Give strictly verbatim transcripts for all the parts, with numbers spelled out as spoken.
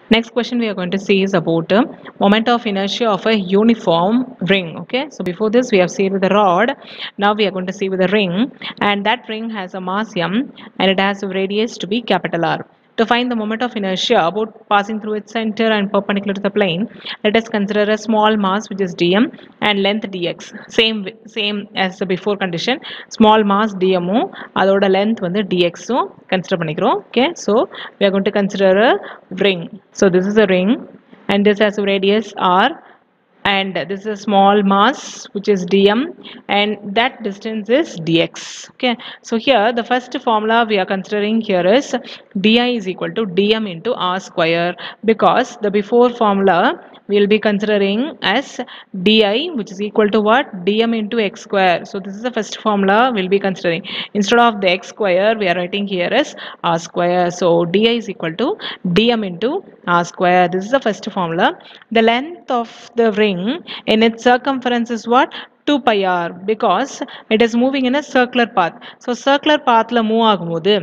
Next question we are going to see is about uh, moment of inertia of a uniform ring. Okay, so before this we have seen with the rod. Now we are going to see with the ring, and that ring has a mass m and it has a radius to be capital R. To find the moment of inertia about passing through its center and perpendicular to the plane, let us consider a small mass which is dm and length dx. Same same as the before condition. Small mass dm அதோட length வந்து dx consider பண்ணிக்கிறோம். Okay, so we are going to consider a ring. So this is a ring and this has a radius r, and this is a small mass which is dm, and that distance is dx. Okay, so here the first formula we are considering here is di is equal to dm into r square, because the before formula we will be considering as di, which is equal to what, dm into x square. So this is the first formula we will be considering. Instead of the x square we are writing here as r square. So di is equal to dm into r square. This is the first formula. The length of the ring in its circumference is what, two pi r, because it is moving in a circular path. So circular path la move ஆகும்போது,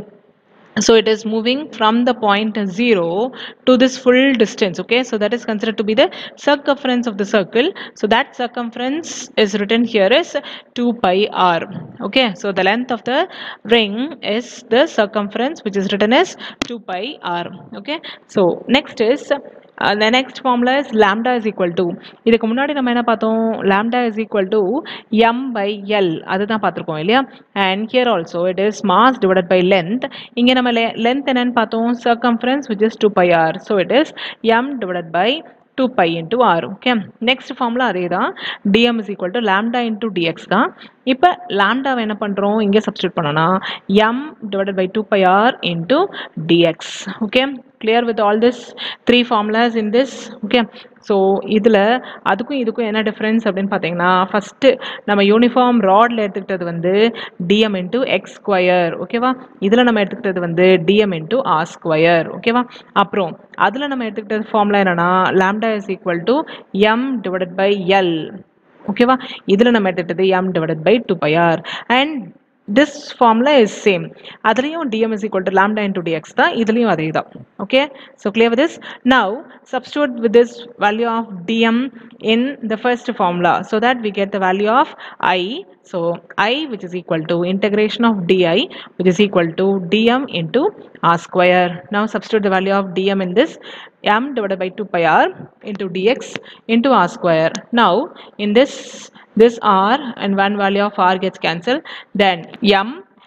so it is moving from the point zero to this full distance. Okay, so that is considered to be the circumference of the circle. So that circumference is written here as two pi r. Okay, so the length of the ring is the circumference which is written as two pi r. Okay, so next is Uh, the next formula is lambda is equal to, இதுக்கு முன்னாடி நம்ம என்ன பார்த்தோம், lambda is equal to m by l, அதுதான் பார்த்திருக்கோம் இல்லையா. and here also it is mass divided by length. இங்க நம்ம length என்னன்னு பார்த்தோம், circumference which is two pi r, so it is m divided by two pi into r. Okay, next formula அதே தான், dm is equal to lambda into dx தான். இப்போ lambda என்ன பண்றோம், இங்க substitute பண்ணனா m divided by two pi r into dx. Okay, clear with all this three formulas in this. Okay, so இதுல அதுக்கும் இதுக்கும் என்ன டிஃபரன்ஸ் அப்படின்னு பார்த்தீங்கன்னா, ஃபர்ஸ்ட் நம்ம யூனிஃபார்ம் ராட்ல எடுத்துக்கிட்டது வந்து dm into x ஸ்கொயர். ஓகேவா, இதுல நம்ம எடுத்துக்கிட்டது வந்து dm into r ஸ்கொயர். ஓகேவா, அப்புறம் அதுல நம்ம எடுத்துக்கிட்டது ஃபார்முலா என்னன்னா lambda is equal to m divided by l. ஓகேவா, இதுல நம்ம எடுத்துக்கிட்டது m divided by two pi r, and this formula is same. அதுலயும் dm is equal to lambda into dx தான், இதுலயும் அதே தான். Okay, so clear with this. Now substitute with this value of dm in the first formula so that we get the value of I. So I, which is equal to integration of di, which is equal to dm into r square. Now substitute the value of dm in this, m divided by two pi r into dx into r square. Now in this this r and one value of r gets cancelled, then m,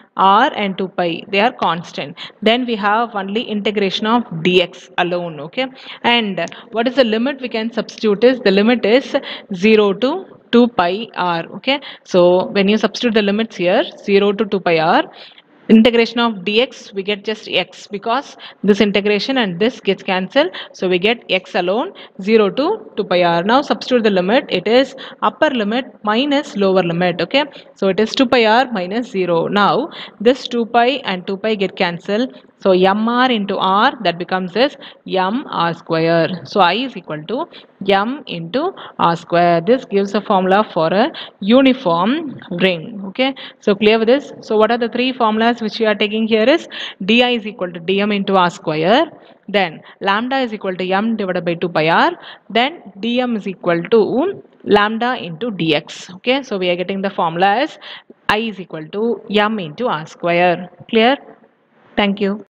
r and two pi, they are constant. Then we have only integration of dx alone. Okay, and what is the limit we can substitute is, the limit is zero to two pi r. Okay, so when you substitute the limits here, zero to two pi r, integration of dx we get just x, because this integration and this gets cancelled, so we get x alone, zero to two pi r. Now substitute the limit, it is upper limit minus lower limit. Okay, so it is two pi r minus zero. Now this two pi and two pi get cancelled, so mr into r, that becomes this m r square. So I is equal to m into r square. This gives a formula for a uniform ring. Okay, so clear with this. So what are the three formulas which we are taking here is, di is equal to dm into r square, then lambda is equal to m divided by two pi r, then dm is equal to lambda into dx. Okay, so we are getting the formula as I is equal to m into r square. Clear? Thank you.